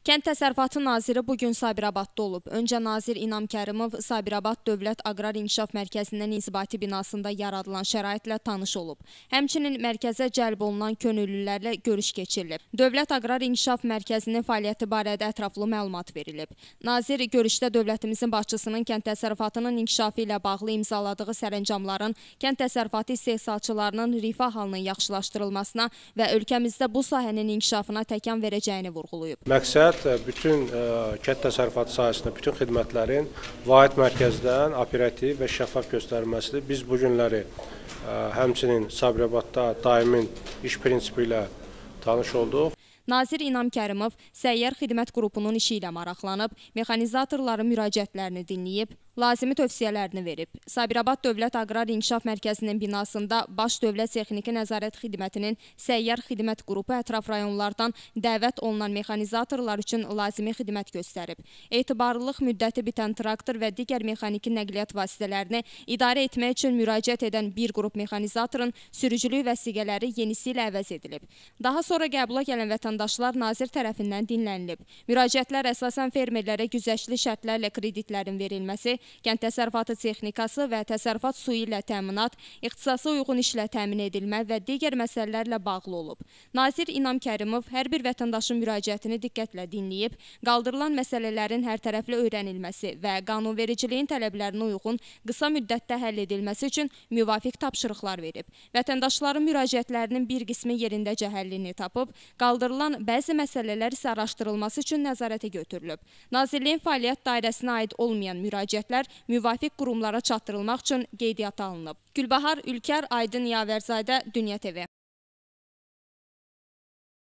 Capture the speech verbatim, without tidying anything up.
Kənd Təsərrüfatı Naziri bugün Sabirabadda olub. Öncə Nazir İnam Kərimov Sabirabad Dövlət Aqrar İnkişaf Mərkəzinin inzibati binasında yaradılan şəraitlə tanış olub. Həmçinin mərkəzə cəlb olunan könüllülərlə görüş keçirilib. Dövlət Aqrar İnkişaf Mərkəzinin fəaliyyəti barədə ətraflı məlumat verilib. Nazir görüşdə dövlətimizin başçısının kənd təsərrüfatının inkişafı ilə bağlı imzaladığı sərəncamların kənd təsərrüfatı istehsalçılarının rifah halının yaxşılaşdırılmasına və ölkəmizdə bu sahənin inkişafına təkan verəcəyini vurğulayıb. Məqsəd bütün ə, kənd təsərrüfatı sahəsində bütün xidmətlərin vahid mərkəzdən operativ və şəffaf göstərilməsidir. Biz bu günləri ə, həmçinin Sabirabadda daimin iş prinsipi ilə tanış olduq. Nazir İnam Kərimov səyyar xidmət qrupunun işi ilə maraqlanıb, mexanizatorların müraciətlərini dinləyib, lazımi tövsiyələrini verib. Sabirabad Dövlət Aqrar İnkişaf Mərkəzinin binasında Baş Dövlət Texniki Nəzarət Xidmətinin səyyar xidmət qrupu ətraf rayonlardan dəvət olunan mexanizatorlar üçün lazımi xidmət göstərib. Etibarlılıq müddəti bitən traktor və digər mexaniki nəqliyyat vasitələrini idarə etmək üçün müraciət edən bir qrup mexanizatorun sürücülük vəsiqələri yenisi ilə əvəz edilib. Daha sonra qəbula gələn vətəndaşlar nazir tərəfindən dinlənilib. Müraciətlər əsasən fermerlərə güzəştli şərtlərlə kreditlərin verilməsi, kənd təsərrüfatı texnikası və təsərrüfat suyu ilə təminat, ixtisasa uyğun işlə təmin edilmə və digər məsələlərlə bağlı olub. Nazir İnam Kərimov hər bir vətəndaşın müraciətini diqqətlə dinləyib, qaldırılan məsələlərin hərtərəfli öyrənilməsi və qanunvericiliyin tələblərinə uyğun qısa müddətdə həll edilməsi üçün müvafiq tapşırıqlar verib. Vətəndaşların müraciətlərinin bir qismi yerindəcə həllini tapıb, qaldırılan bəzi məsələlər isə araşdırılması üçün nəzarətə götürülüb. Nazirliyin fəaliyyət dairəsinə aid olmayan müraciətlər müvafiq qurumlara çatdırılmaq üçün qeydiyyata alınıb. Gülbahar Ülkər, Aydın Yavərzadə, Dünya T V.